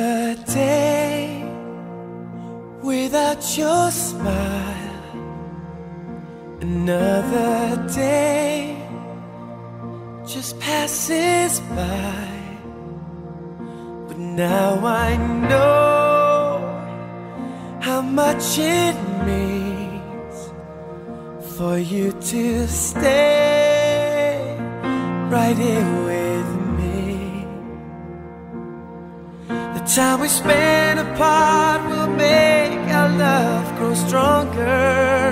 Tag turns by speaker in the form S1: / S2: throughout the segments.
S1: Another day without your smile, another day just passes by. But now I know how much it means for you to stay right here with me. The time we spend apart will make our love grow stronger,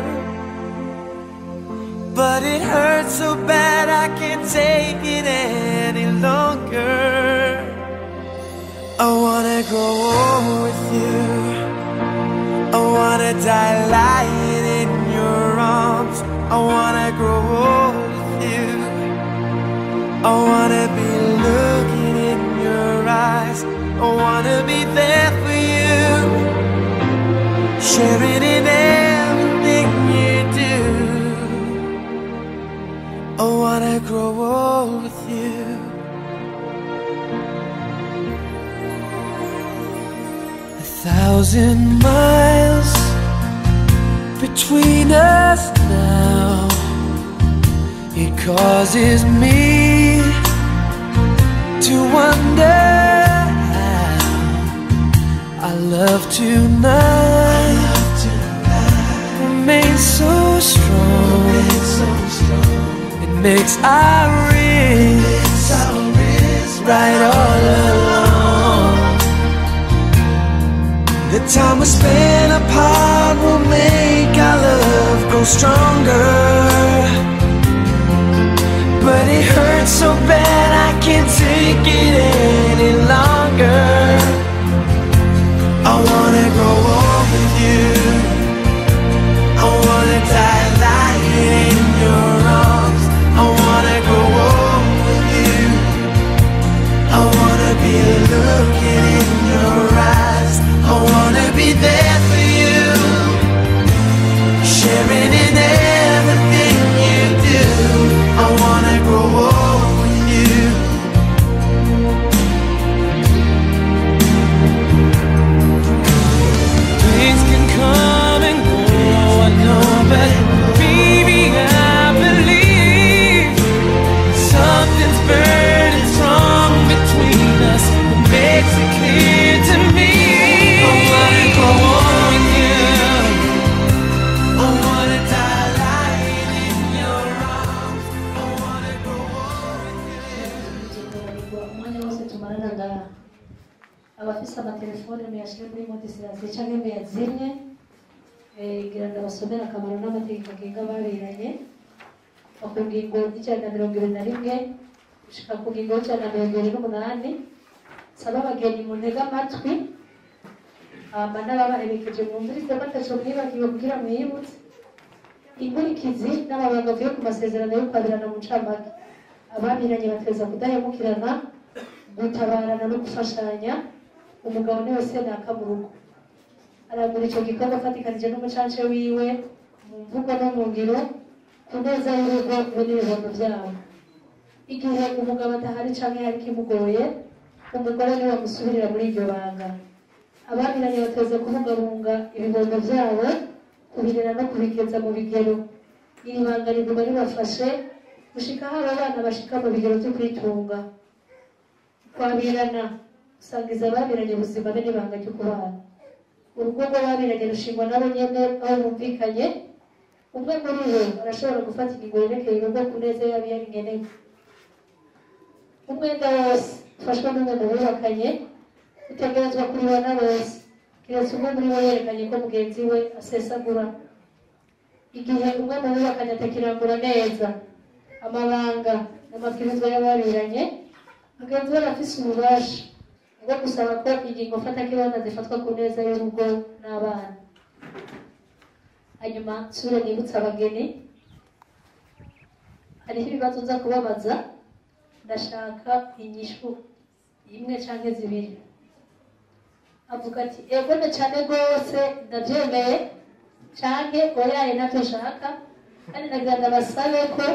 S1: but it hurts so bad I can't take it any longer. I wanna grow old with you, I wanna die lying in your arms. I wanna grow old with you, I wanna be looking in your eyes. I wanna be there for you, sharing in everything you do. I wanna grow old with you. 1,000 miles between us now. It causes me to wonder how our love tonight remains so strong. It makes our wrists right all along. The time we spend apart will make our love grow stronger, but it hurts so bad I can't take it any longer. I wanna grow old with you, I wanna die lying in your arms. I wanna grow old with you, I wanna be looking in your eyes. I wanna be there for you, sharing in everything you do. I wanna grow old with you. Things can come and go, I know, but baby, I believe something's burning strong between us. It makes it clear to me. I wanna grow old with you, I wanna die lying in your arms. I wanna grow old with you.
S2: Umwanya wose tumarana ngaha, abafise amatelefone muyashire muri modisirasiyo canke muyazimye, ngira ndabasomera akamaro n'amategeko agenga ababeranye. Ku ngingo y'ijana na 121 gushika ku ngingo y'ijana na 128, saba abageni muntege amatwi, hama n'ababaherekeje mwumvirize bataco mwibagiwe kugira mwibutse inkurikizi n'amabanga avuye ku masezerano yo kwabirana mu ncamake. Ababiranye bateza kudahemukirana, gutabarana no gufashanya. Umugabo niwe senaka mu rugo, aragura ico gikorwa afatikanije n'umucance wiwe mu mvugo no mu ngiro ku neza y'urugo be n'ibibondo vyabo. Igihe umugabo atahari canke hari kimugoye, umugore niwe amusubirira muri iryo banga. Ababiranye bateze kubungabunga ibibondo vyabo, kubirera no kubigeza mu bigero. Iri banga riguma ribafashe gushika aho abana bashika mu bigero vyo kwitunga. Kwabirana usangiza ababiranye ubuzima be n'ibanga ryo kubana. Urugo rw'ababiranye rushingwa nabo nyene aho bumvikanye. Umwe muri bo arashobora gufata ingingo yerekeye urugo ku neza yabo yari ngenewe. Umwenda wose ufashwa n'umwe mu bubakanye utegerezwa kuribana bose, kiretse umwe muri bo yerekanye ko mugenzi we asesagura. Igihe umwe mu bubakanye atakirangura neza amabanga n'amabwirizwa y'ababiranye, mugenzi we arafise ububasha bwo gusaba ko ingingo mfatakibanza zifatwa ku neza y'urugo n'abana. Hanyuma nsubire nibutsa abageni, hariho ibibazo nza kubabaza, ndashaka inyishu imwe canke zibiri. Avuga ati egone cane rwose ndavyemeye, canke oyaye navyo nshaka, kandi nagira ndabasabe ko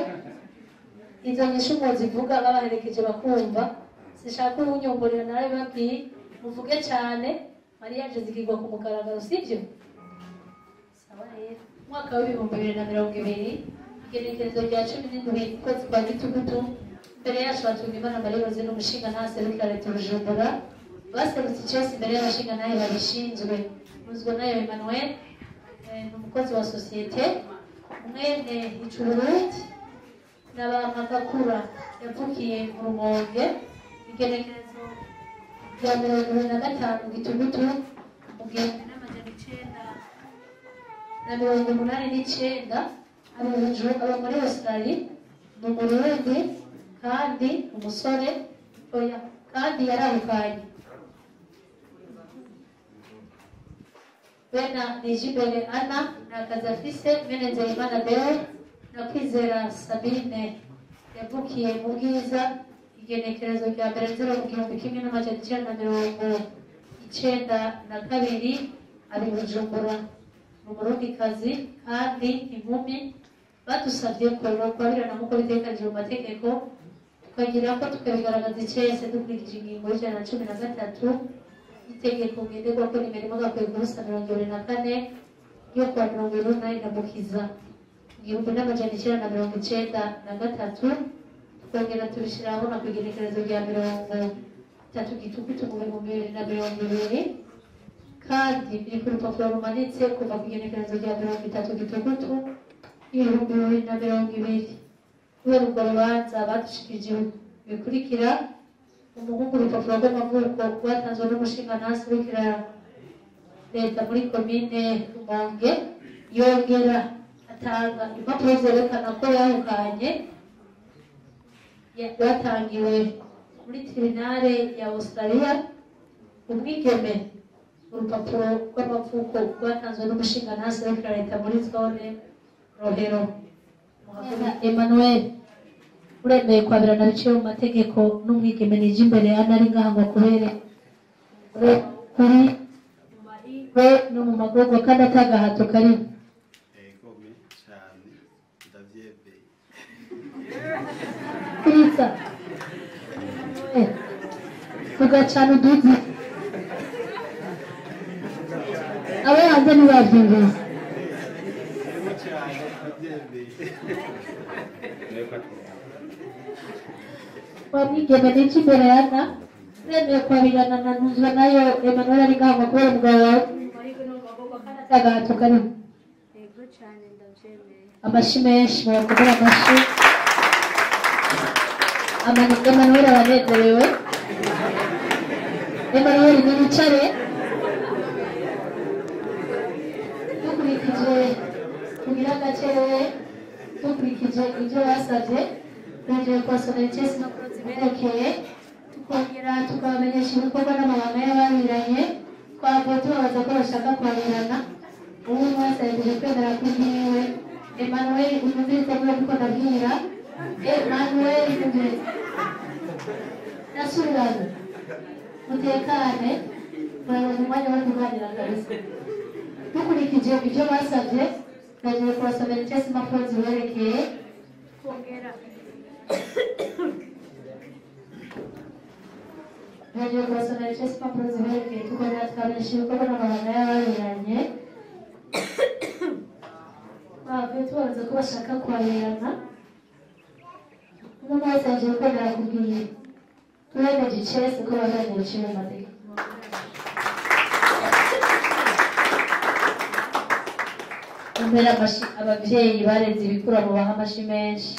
S2: izo nyishu muzivuga babaherekeje bakumva. Sishaka ubunyongorera nawe babwiye muvuge cyane mariage zigirwa ku mugaragaro sibyo sawa rero mwaka w'ibihumbi 2020 igenekerezo rya 17 ukwezi kwa gitugutu mbere yacu batungimana Marie n'umushinga ntaserukira leta Bujumbura baserutse cyose imbere y'abashinga nayo babishinzwe muzwe nayo Emmanuel n'umukozi wa societe mwene Icururuti n'abamagakura yavukiye mu Rumonge igenekerezo rya 2025 gitugutu mu gihumbi n'amajana 1989 aba muri Australia mu Burundi kandi umusore oya kandi yarabukanye bena Nijibere Anna na Kazafise Menezeyimana Deo na Kwizera Sabine yavukiye mu Bwiza igenekerezo rya 1992 ari Bujumbura mu Burundikazi kandi inkumi badusabye ko bakorana nk'uko bitekanijwe mu mategeko tukagira ko tukabigaragaza icese dukurikije ingingo y'ijana na 13 itegeko ngenderwako nimero 124 yo kuwa 28 Mukiza 1993 tukongera tubishyiraho na kwigenekerezo rya 30 gitugutu mu 2020 kandi biri ku rupapuro rumanitse kuva ku igenekerezo rya 30 gitugutu 2020 kubera urwo rubanza badushikirije bikurikira umuhungu urupapuro rw'amavuko rwatanzwe n'umushinga ntaserukira leta muri komine Rumonge yongera atanga impapuro zerekana ko yahukanye rwatangiwe muri tribunale ya Australia umwigeme urupapuro rw'amavuko rwatanzwe n'umushinga ntaserukira leta muri zone Rohero Emmanuel uremeye kwabirana biciye mu mategeko n'umwigeme Nijibere Anna ari ngaha ngo kubere kuri we no mu magogo kandi atagahato kari
S3: egome cyane ndavyebeye
S2: Kurisa tugacana uduzi abo hanze ntibavyumvise wamwigeme Nijibere Anna uremeye kwabirana na Ntuzwa nayo Emmanuel ari ngaha ngo kubera umugabo wawe kandi atagahato kari
S4: Ego cyane ndabyemeye.
S2: amashi menshi murakomera amashi Emmanuel aranezerewe Emmanuel nicare dukurikije kugira agacerewe dukurikije ibyo basabye twongeye kubasomera icesi makuru ziberekeye tukongera tukabamenyesha ibikorwa n'amabanga y'ababiranye twavuye tubabaza ko bashaka kwabirana ubu mwese yagejeje kwemera kubwiwe Emmanuel umuviriza muri kuko ndabwira Emmanuel umuviriza nasubirana mutekane muraronka umwanya wo kuganira kabisa dukurikije ibyo basabye twongeye kubasomera icesi makuru ziberekeye twongera Nagiye kubasomera icesi makuru ziberekeye tukongera tukabamenyesha ibikorwa n'amabanga y'ababiranye bavuye tubabaza ko bashaka kwabirana umuntu wese yagiye kwemera kubwira turemeje icesi ko baganira biciye mu mategeko imbere ababyeyi bareze ibikura mu baha amashi menshi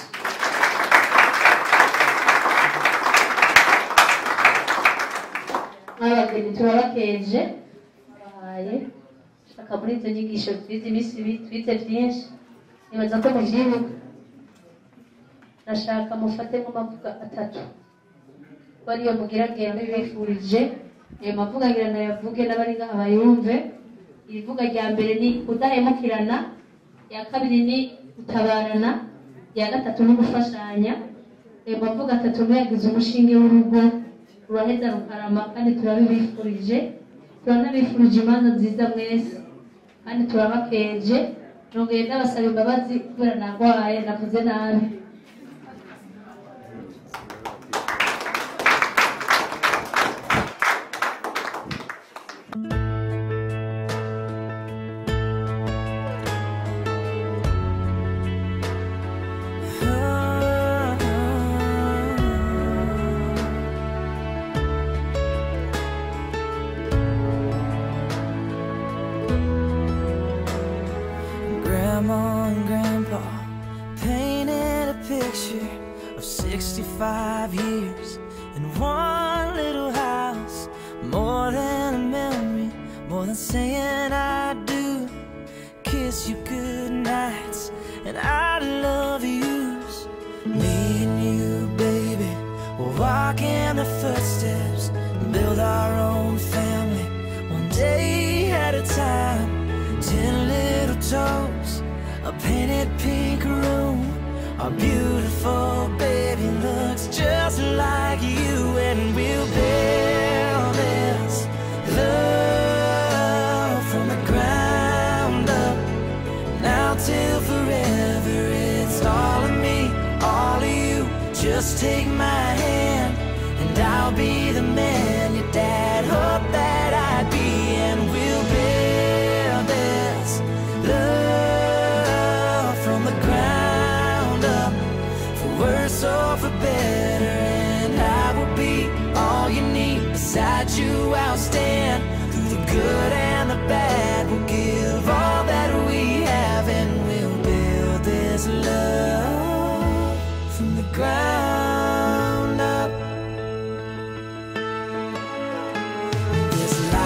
S2: nk'abageni turabakeje bahaye shaka muri izo nyigisho twize iminsi twize byinshi nibaza ko muvyibuka nashaka mufate mu mavuga 3 bariyo mugiragera bibifurije ayo mavuga ngira nayavuge n'abari ngaha bayumve irivuga rya mbere ni kudahemukirana ya kabiri ni gutabarana ya gatatu ni gufashanya ayo mavuga 3 yagize umushinge w'urugo uraheza rukarama kandi turabibifurije turanabifurije imanza nziza mwese kandi turabakeje nongeye ndabasaba imbabazi kubera nagwaye navuze nabi
S1: Grandma and Grandpa painted a picture of 65 years in one little house. More than a memory, more than saying I do. Kiss you good nights and I love yous. Me and you, baby, we'll walk in the footsteps and build our own family, one day at a time. 10 little toes, a painted pink room. Our beautiful baby looks just like you, and we'll build this love from the ground up. Now till forever, it's all of me, all of you. Just take my hand and I'll be the man your dad hoped that I'd be, and we'll build this love from the ground up, for worse or for better. And I will be all you need. Beside you I'll stand through the good and the bad. We'll give all that we have, and we'll build this love from the ground up. This life.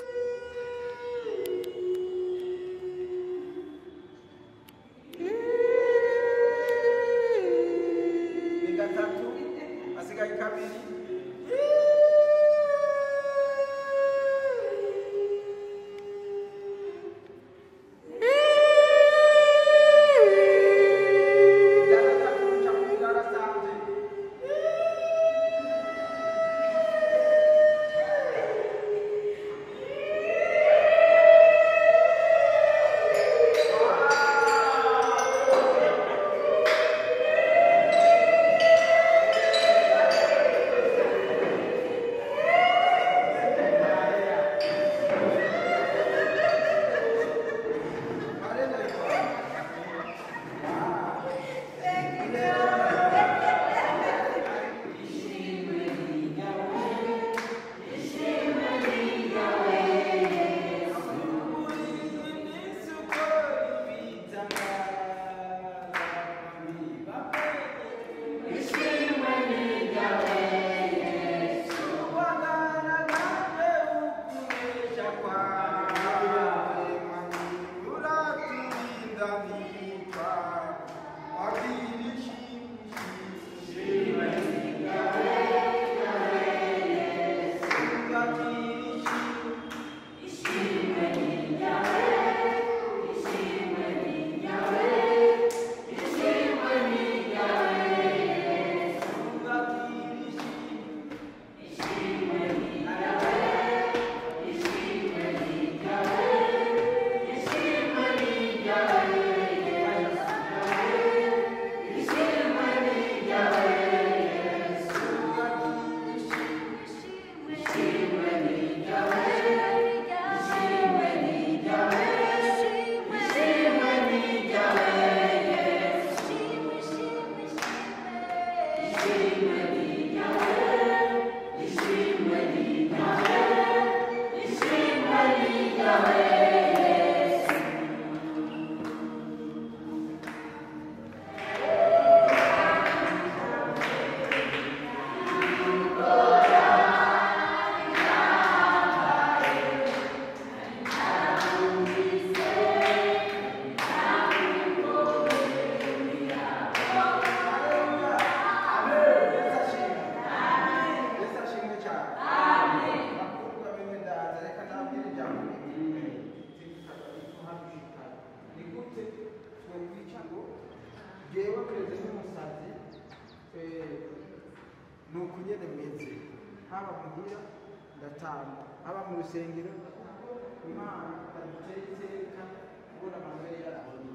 S5: nuko nyene meze haba muhira ndatanga haba mu rusengero Imana iteka kubona amabere y'abantu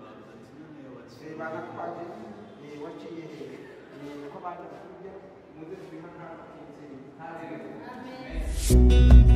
S5: bagatwaje waciye ko bandi kurya muze tubihaka Amen.